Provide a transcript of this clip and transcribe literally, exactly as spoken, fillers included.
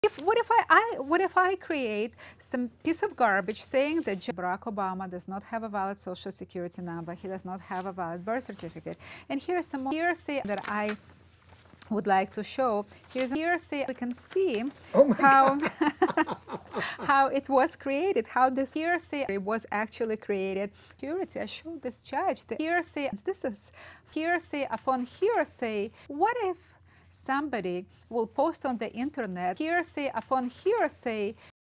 If, what if I, I what if I create some piece of garbage saying that Barack Obama does not have a valid social security number, he does not have a valid birth certificate, and here's some more hearsay that I would like to show. Here's a hearsay. We can see oh how how it was created, how this hearsay was actually created. Security. I showed this judge the hearsay. This is hearsay upon hearsay. What if somebody will post on the internet hearsay upon hearsay